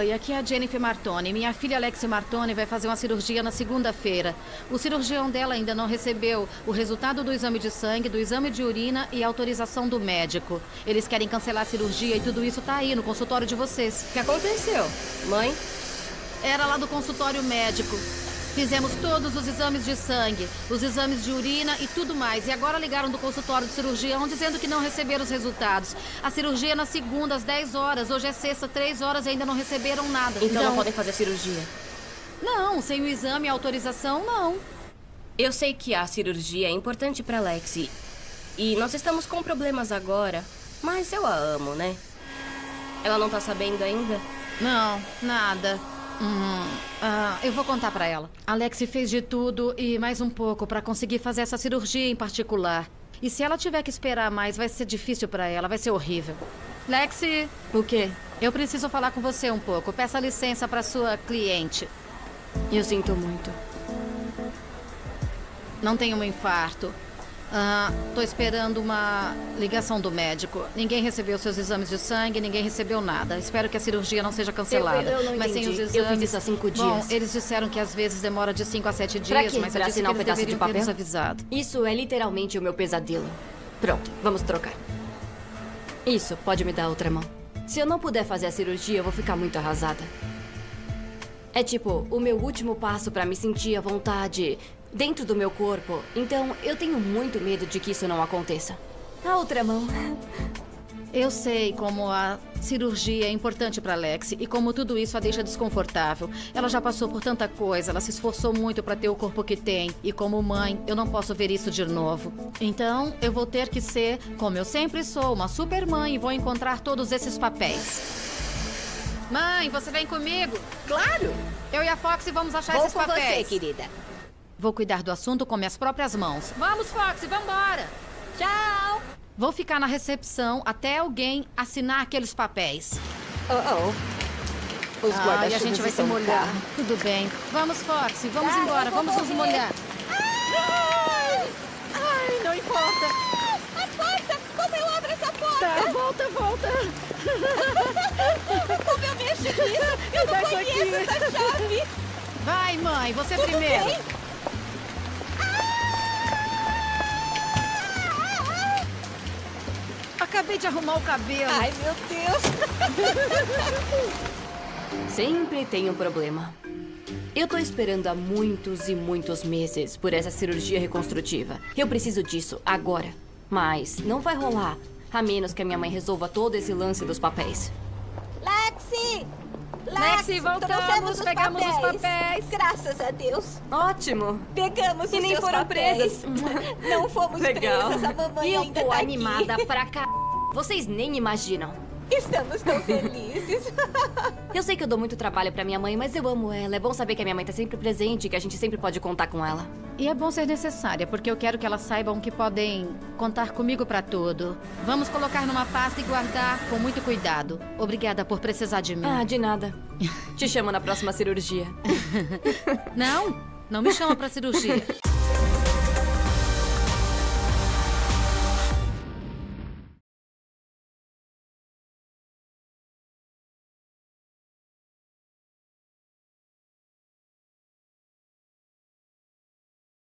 Oi, aqui é a Jennifer Martoni. Minha filha Alexi Martoni vai fazer uma cirurgia na segunda-feira. O cirurgião dela ainda não recebeu o resultado do exame de sangue, do exame de urina e a autorização do médico. Eles querem cancelar a cirurgia e tudo isso tá aí no consultório de vocês. O que aconteceu? Mãe? Era lá do consultório médico. Fizemos todos os exames de sangue, os exames de urina e tudo mais. E agora ligaram do consultório do cirurgião dizendo que não receberam os resultados. A cirurgia é na segunda, às 10 horas. Hoje é sexta, 3 horas e ainda não receberam nada. Então não podem fazer cirurgia? Não, sem o exame e a autorização, não. Eu sei que a cirurgia é importante pra Lexi. E nós estamos com problemas agora. Mas eu a amo, né? Ela não tá sabendo ainda? Não, nada. Eu vou contar pra ela. A Lexi fez de tudo e mais um pouco pra conseguir fazer essa cirurgia em particular. E se ela tiver que esperar mais, vai ser difícil pra ela, vai ser horrível. Lexi! O quê? Eu preciso falar com você um pouco. Peça licença pra sua cliente. Eu sinto muito. Não tem um infarto. Tô esperando uma ligação do médico. Ninguém recebeu seus exames de sangue, ninguém recebeu nada. Espero que a cirurgia não seja cancelada. Eu não mas entendi. sem os exames... Eu fiz isso há 5 dias. Bom, eles disseram que às vezes demora de 5 a 7 dias, Pra quê? mas Pra eu disse que assinar um eles pedaço de deveriam ter papel? nos avisado. Isso é literalmente o meu pesadelo. Pronto, vamos trocar. Isso, pode me dar outra mão. Se eu não puder fazer a cirurgia, eu vou ficar muito arrasada. É tipo, o meu último passo pra me sentir à vontade dentro do meu corpo. Então, eu tenho muito medo de que isso não aconteça. A outra mão. Eu sei como a cirurgia é importante para Lexi e como tudo isso a deixa desconfortável. Ela já passou por tanta coisa, ela se esforçou muito para ter o corpo que tem. E como mãe, eu não posso ver isso de novo. Então, eu vou ter que ser, como eu sempre sou, uma super mãe e vou encontrar todos esses papéis. Mãe, você vem comigo? Claro! Eu e a Foxy vamos achar Vou esses com papéis. você, querida. Vou cuidar do assunto com minhas próprias mãos. Vamos, Foxy, vambora! Tchau! Vou ficar na recepção até alguém assinar aqueles papéis. Os E a guarda-chuvas gente vai se estão no molhar. carro. Tudo bem. Vamos, Foxy, vamos Ai, embora, eu vou vamos nos morrer. molhar. Ai, não importa. A porta! Como eu abro essa porta? Tá, volta. Como eu mexo nisso? Eu não conheço essa chave. Vai, mãe, você Tudo primeiro. bem? Acabei de arrumar o cabelo. Ai, meu Deus. Sempre tem um problema. Eu tô esperando há muitos e muitos meses por essa cirurgia reconstrutiva. Eu preciso disso agora. Mas não vai rolar, a menos que a minha mãe resolva todo esse lance dos papéis. Lexi! Lexi, voltamos, trouxemos pegamos os papéis. Graças a Deus. Ótimo! Pegamos E os nem seus foram papéis. presas. Não fomos Legal. presas. A mamãe E eu ainda tô tá animada aqui. pra cá. Vocês nem imaginam. Estamos tão felizes. Eu sei que eu dou muito trabalho pra minha mãe, mas eu amo ela. É bom saber que a minha mãe tá sempre presente e que a gente sempre pode contar com ela. E é bom ser necessária, porque eu quero que elas saibam que podem contar comigo pra tudo. Vamos colocar numa pasta e guardar com muito cuidado. Obrigada por precisar de mim. Ah, de nada. Te chamo na próxima cirurgia. Não me chama pra cirurgia.